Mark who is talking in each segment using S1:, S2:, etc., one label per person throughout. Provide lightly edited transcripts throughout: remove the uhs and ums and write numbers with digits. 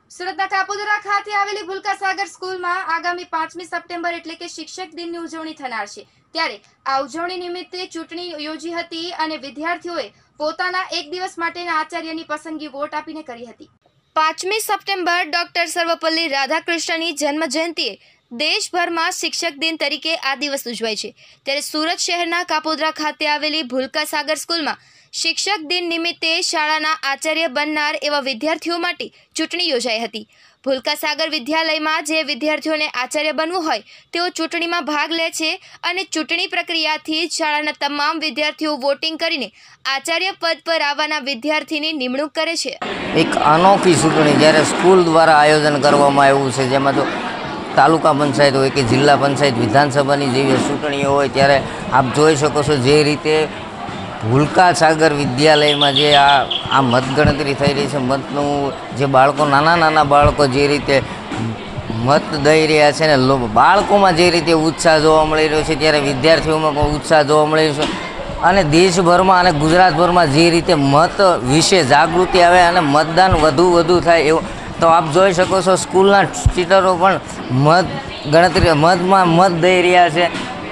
S1: સુરતના કાપોદરા ખાતે આવેલી ભૂલકા સાગર સ્કૂલમાં આગામી 5મી સપ્ટેમ્બર એટલે કે શિક્ષક દિનની ઉજવણી થનાર છે। ત્યારે આ ઉજવણી નિમિત્તે ચૂંટણી યોજી હતી અને વિદ્યાર્થીઓએ પોતાના એક દિવસ માટેના આચાર્યની પસંદગી વોટ આપીને કરી હતી। 5મી સપ્ટેમ્બર ડોક્ટર સર્વપલ્લી રાધાકૃષ્ણની જન્મ જયંતિએ દેશભરમાં શિક્ષક દિન તરીકે આ દિવસ ઉજવાય છે। ત્યારે સુરત શહેરના કાપોદરા ખાતે આવેલી ભૂલકા સાગર સ્કૂલમાં શિક્ષક દિન નિમિત્તે શાળાના આચાર્ય બનનાર એવા વિદ્યાર્થીઓ માટે ચૂંટણી યોજાઈ હતી। ભૂલકા સાગર વિદ્યાલયમાં જે વિદ્યાર્થીઓને આચાર્ય બનવું હોય તેઓ ચૂંટણીમાં ભાગ લે છે અને ચૂંટણી પ્રક્રિયાથી જ શાળાના તમામ વિદ્યાર્થીઓ વોટિંગ કરીને આચાર્ય પદ પર આવવાના વિદ્યાર્થીની નિમણૂક કરે છે।
S2: એક અનોખી ચૂંટણી જ્યારે સ્કૂલ દ્વારા આયોજન કરવામાં આવ્યું છે, જેમાં તો તાલુકા પંચાયત હોય કે જિલ્લા પંચાયત વિધાનસભાની જેવી ચૂંટણીઓ હોય, ત્યારે આપ જોઈ શકો છો જે રીતે ભૂલકા સાગર વિદ્યાલયમાં જે આ મતગણતરી થઈ રહી છે, મતનું જે બાળકો નાના બાળકો જે રીતે મત દઈ રહ્યા છે ને બાળકોમાં જે રીતે ઉત્સાહ જોવા મળી રહ્યો છે, ત્યારે વિદ્યાર્થીઓમાં પણ ઉત્સાહ જોવા મળી રહ્યો છે અને દેશભરમાં અને ગુજરાતભરમાં જે રીતે મત વિશે જાગૃતિ આવે અને મતદાન વધુ થાય એવું તો આપ જોઈ શકો છો। સ્કૂલના ટીચરો પણ મત દઈ રહ્યા છે।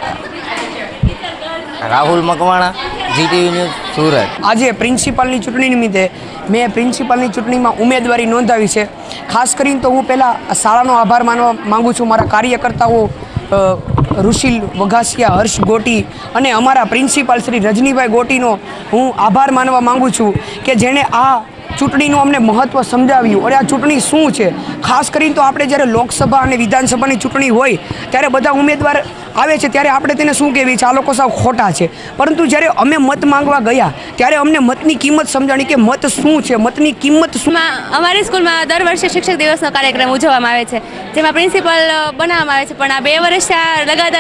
S2: Rahul Makwana, GTV news, Surat.
S3: આજે પ્રિન્સિપાલની ચૂંટણી નિમિત્તે મેં પ્રિન્સિપાલની ચૂંટણીમાં ઉમેદવારી નોંધાવી છે। ખાસ કરીને તો હું પહેલાં શાળાનો આભાર માનવા માગું છું, મારા કાર્યકર્તાઓ ઋષિલ વઘાસિયા, હર્ષ ગોટી અને અમારા પ્રિન્સિપાલ શ્રી રજનીભાઈ ગોટીનો હું આભાર માનવા માગું છું કે જેણે આ ચૂંટણીનું અમને મહત્ત્વ સમજાવ્યું અને આ ચૂંટણી શું છે। ખાસ કરીને તો આપણે જ્યારે લોકસભા અને વિધાનસભાની ચૂંટણી હોય ત્યારે બધા ઉમેદવાર આવે છે ત્યારે આપણે તેને શું કહેવી છે, આ લોકો સાવ ખોટા છે, પરંતુ જ્યારે અમે મત માંગવા ગયા ત્યારે અમને મતની કિંમત સમજાણી કે મત શું છે, મતની કિંમત શું।
S4: અમારી સ્કૂલમાં દર વર્ષે શિક્ષક દિવસનો કાર્યક્રમ ઉજવવામાં આવે છે, જેમાં પ્રિન્સિપલ બનાવવામાં આવે છે, પણ આ 2 વર્ષે લગાતાર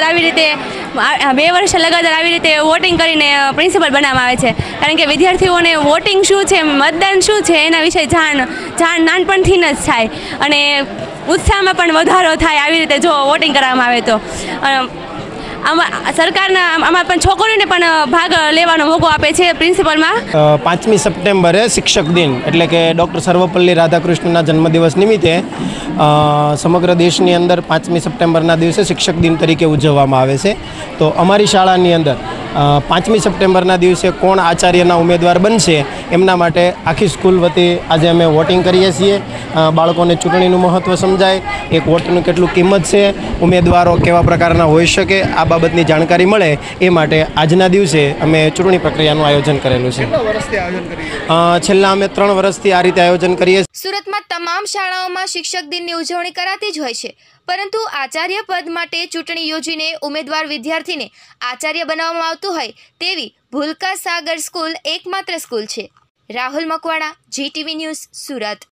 S4: આવી રીતે વોટિંગ કરીને પ્રિન્સિપલ બનાવવામાં આવે છે, કારણ કે વિદ્યાર્થીઓને વોટિંગ શું છે, મતદાન શું છે એના વિશે જાણ નાનપણથી જ થાય અને ઉત્સાહમાં પણ વધારો થાય આવી રીતે જો વોટિંગ કરવામાં આવે તો। સરકારના આમાં પણ છોકરીઓને પણ ભાગ લેવાનો મોકો આપે છે પ્રિન્સિપલમાં।
S5: 5મી સપ્ટેમ્બરે શિક્ષક દિન એટલે કે ડૉક્ટર સર્વપલ્લી રાધાકૃષ્ણના જન્મદિવસ નિમિત્તે સમગ્ર દેશની અંદર 5મી સપ્ટેમ્બરના દિવસે શિક્ષક દિન તરીકે ઉજવવામાં આવે છે। તો અમારી શાળાની અંદર 5મી સપ્ટેમ્બરના દિવસે કોણ આચાર્યના ઉમેદવાર બનશે એમના માટે આખી સ્કૂલ વતી આજે અમે વોટિંગ કરીએ છીએ। બાળકોને ચૂંટણીનું મહત્ત્વ સમજાય, એક વોટનું કેટલું કિંમત છે, ઉમેદવારો કેવા પ્રકારના હોઈ શકે, આ બાબતની જાણકારી મળે એ માટે આજના દિવસે અમે ચૂંટણી પ્રક્રિયાનું આયોજન કરેલું છે। છેલ્લા અમે 3 વર્ષથી આ રીતે આયોજન કરીએ છીએ।
S1: સુરતમાં તમામ શાળાઓમાં શિક્ષક દિનની ઉજવણી કરાતી જ હોય છે, પરંતુ આચાર્ય પદ માટે ચૂંટણી યોજીને ઉમેદવાર વિદ્યાર્થીને આચાર્ય બનાવવામાં આવતું હોય તેવી ભૂલકા સાગર સ્કૂલ એકમાત્ર સ્કૂલ છે। Rahul Makwana, GTV news, Surat.